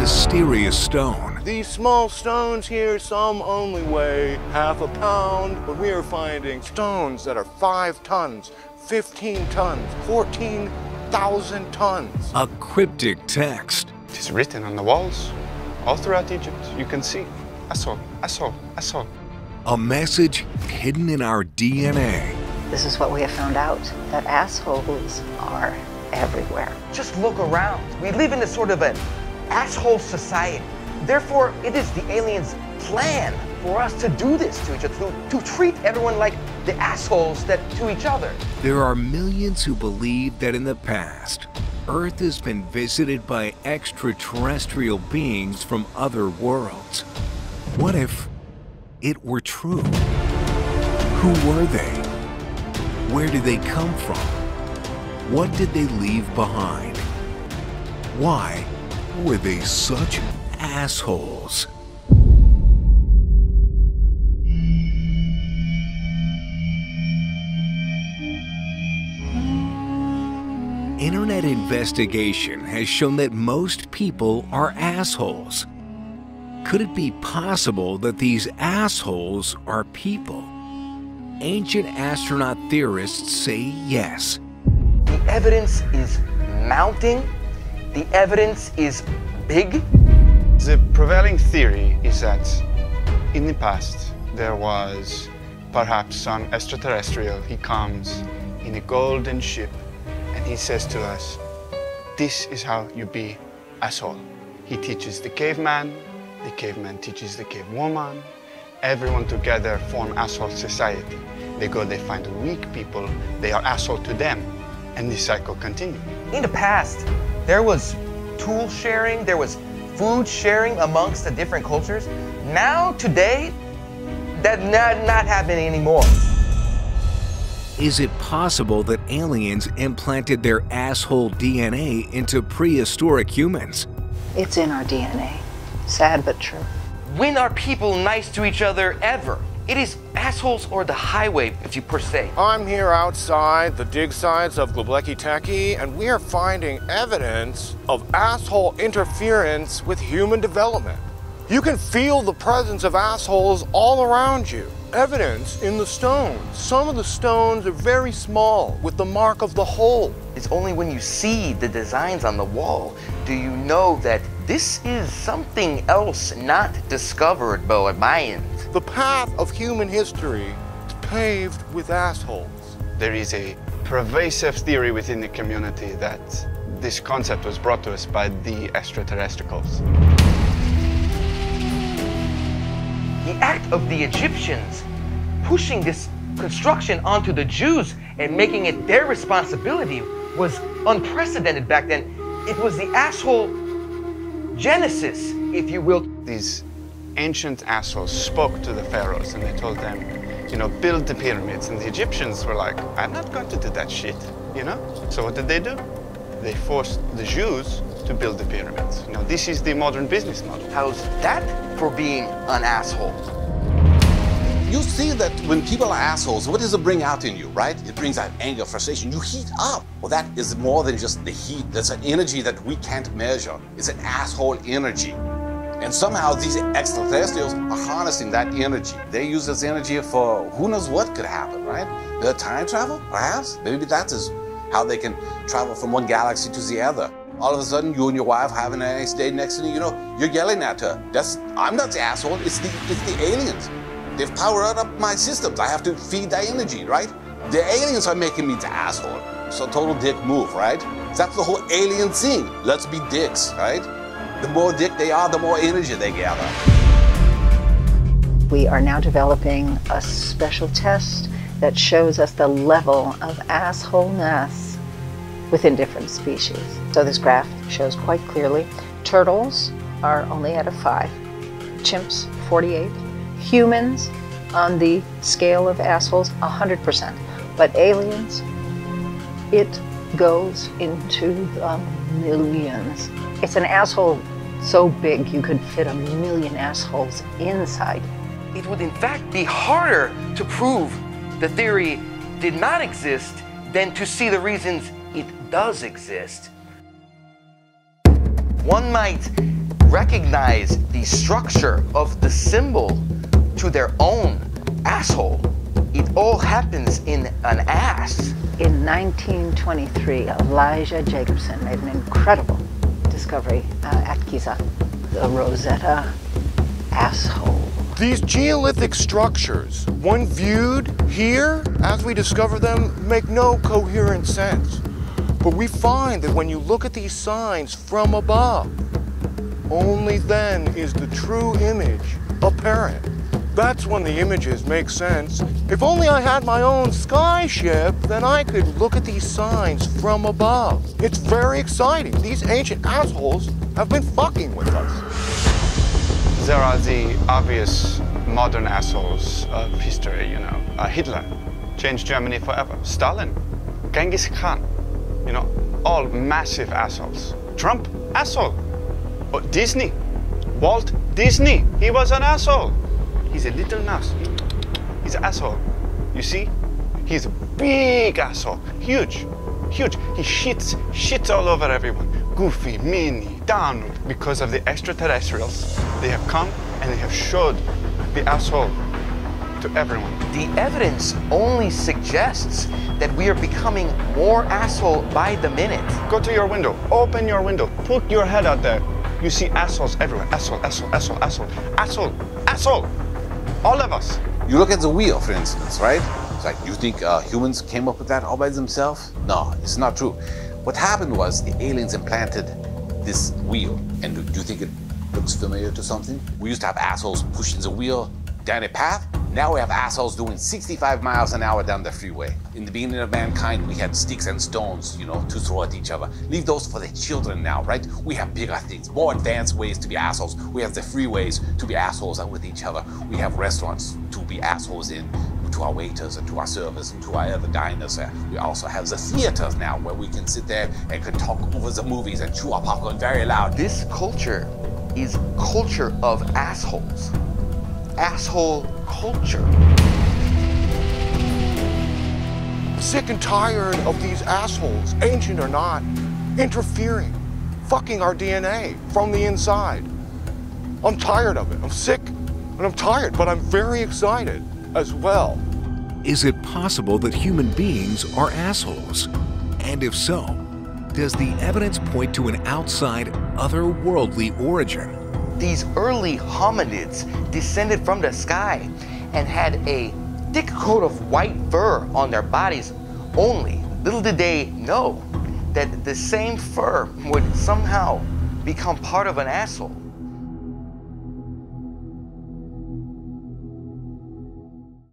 mysterious stone. These small stones here, some only weigh half a pound, but we are finding stones that are 5 tons, 15 tons, 14,000 tons. A cryptic text. It is written on the walls all throughout Egypt. You can see Asshole, asshole, asshole. A message hidden in our DNA. This is what we have found out, that assholes are everywhere. Just look around. We live in a sort of an asshole society. Therefore, it is the aliens' plan for us to do this to each other, to treat everyone like the assholes that to each other. There are millions who believe that in the past, Earth has been visited by extraterrestrial beings from other worlds. What if it were true? Who were they? Where did they come from? What did they leave behind? Why were they such assholes? Internet investigation has shown that most people are assholes. Could it be possible that these assholes are people? Ancient astronaut theorists say yes. The evidence is mounting. The evidence is big. The prevailing theory is that in the past there was perhaps some extraterrestrial. He comes in a golden ship and he says to us, this is how you be asshole. He teaches the caveman teaches the cavewoman. Everyone together form asshole society. They go, they find weak people, they are asshole to them, and this cycle continues. In the past, there was tool sharing, there was food sharing amongst the different cultures. Now, today, that's not happening anymore. Is it possible that aliens implanted their asshole DNA into prehistoric humans? It's in our DNA. Sad but true. When are people nice to each other ever? It is assholes or the highway, if you per se. I'm here outside the dig sites of Göbekli Tepe, and we are finding evidence of asshole interference with human development. You can feel the presence of assholes all around you. Evidence in the stones. Some of the stones are very small, with the mark of the hole. It's only when you see the designs on the wall do you know that this is something else not discovered by Mayans. The path of human history is paved with assholes. There is a pervasive theory within the community that this concept was brought to us by the extraterrestrials. The act of the Egyptians pushing this construction onto the Jews and making it their responsibility was unprecedented back then. It was the asshole genesis, if you will. These ancient assholes spoke to the pharaohs and they told them, you know, build the pyramids. And the Egyptians were like, I'm not going to do that shit, you know? So what did they do? They forced the Jews to build the pyramids. You know, this is the modern business model. How's that for being an asshole? You see that when people are assholes, what does it bring out in you, right? It brings out anger, frustration. You heat up. Well, that is more than just the heat. That's an energy that we can't measure. It's an asshole energy. And somehow these extraterrestrials are harnessing that energy. They use this energy for who knows what could happen, right? The time travel, perhaps? Maybe that is how they can travel from one galaxy to the other. All of a sudden, you and your wife having a nice day next to you, you're yelling at her. I'm not the asshole, it's the aliens. They've powered up my systems. I have to feed that energy, right? The aliens are making me the asshole. So total dick move, right? That's the whole alien thing. Let's be dicks, right? The more dick they are, the more energy they gather. We are now developing a special test that shows us the level of assholeness within different species. So this graph shows quite clearly, turtles are only at a 5, chimps 48, humans on the scale of assholes 100%, but aliens, it goes into the millions. It's an asshole so big you could fit 1 million assholes inside. It would in fact be harder to prove the theory did not exist than to see the reasons it does exist. One might recognize the structure of the symbol to their own asshole. It all happens in an ass. In 1923, Elijah Jacobson made an incredible discovery at Giza, the Rosetta asshole. These geolithic structures, when viewed here, as we discover them, make no coherent sense. But we find that when you look at these signs from above, only then is the true image apparent. That's when the images make sense. If only I had my own skyship, then I could look at these signs from above. It's very exciting. These ancient assholes have been fucking with us. There are the obvious modern assholes of history, you know. Hitler changed Germany forever. Stalin, Genghis Khan, you know, all massive assholes. Trump, asshole. Oh, Disney, Walt Disney, he was an asshole. He's a little mouse. He's an asshole. You see? He's a big asshole. Huge. Huge. He shits all over everyone. Goofy, Minnie, Donald. Because of the extraterrestrials. They have come and they have showed the asshole to everyone. The evidence only suggests that we are becoming more asshole by the minute. Go to your window. Open your window. Put your head out there. You see assholes everywhere. Asshole, asshole, asshole, asshole, asshole, asshole. All of us. You look at the wheel, for instance, right? It's like, you think humans came up with that all by themselves? No, it's not true. What happened was the aliens implanted this wheel. And do you think it looks familiar to something? We used to have assholes pushing the wheel down a path. Now we have assholes doing 65 miles an hour down the freeway. In the beginning of mankind, we had sticks and stones, you know, to throw at each other. Leave those for the children now, right? We have bigger things, more advanced ways to be assholes. We have the freeways to be assholes with each other. We have restaurants to be assholes in, to our waiters and to our servers and to our other diners. We also have the theaters now where we can sit there and can talk over the movies and chew our popcorn very loud. This culture is culture of assholes. Asshole culture. Sick and tired of these assholes, ancient or not, interfering, fucking our DNA from the inside. I'm tired of it. I'm sick and I'm tired, but I'm very excited as well. Is it possible that human beings are assholes? And if so, does the evidence point to an outside, otherworldly origin? These early hominids descended from the sky and had a thick coat of white fur on their bodies only. Little did they know that the same fur would somehow become part of an asshole.